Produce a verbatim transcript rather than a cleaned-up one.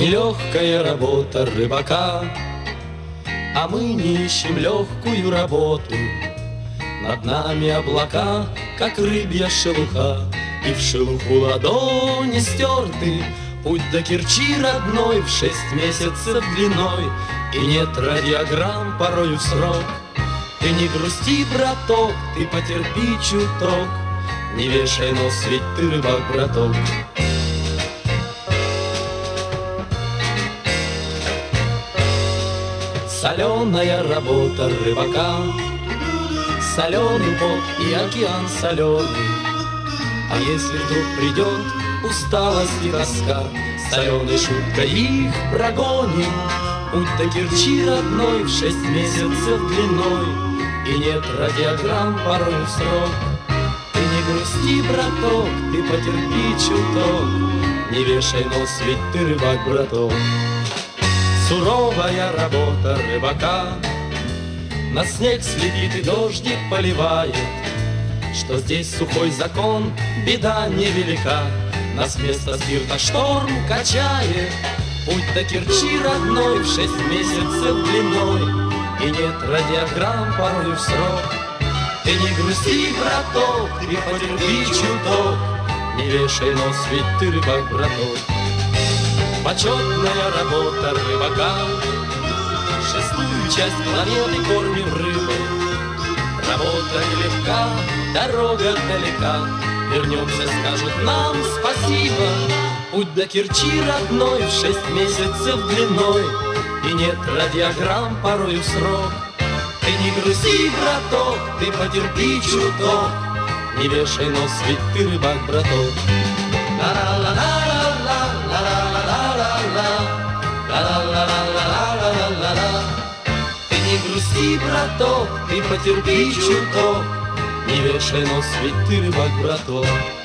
Нелегкая работа рыбака, а мы не ищем легкую работу. Над нами облака, как рыбья шелуха, и в шелуху ладони стерты. Путь до Керчи родной в шесть месяцев длиной, и нет радиограмм порою в срок. Ты не грусти, браток, ты потерпи чуток, не вешай нос, ведь ты рыбак, браток. Соленая работа рыбака, соленый пот и океан соленый. А если вдруг придет усталость и тоска, соленой шуткой их прогоним. Путь до Керчи родной в шесть месяцев длиной, и нет радиограмм порой в срок. Ты не грусти, браток, ты потерпи чуток, не вешай нос, ведь ты рыбак, браток. Суровая работа рыбака, на снег следит и дождик поливает. Что здесь сухой закон, беда невелика, нас вместо спирта шторм качает. Путь до Керчи родной в шесть месяцев длиной, и нет радиограмм порой в срок. Ты не грусти, браток, ты потерпи чуток, не вешай нос, ведь ты рыбак, браток. Почетная работа рыбака, шестую часть планеты кормим рыбой. Работа нелегка, дорога далека, вернемся, скажут нам спасибо. Путь до Керчи родной в шесть месяцев длиной, и нет радиограмм порою в срок. Ты не грусти, браток, ты потерпи чуток, не вешай нос, ведь ты рыбак, браток. Ты не грусти, браток, ты потерпи чуток, не вешай нос, ведь ты рыбак, браток.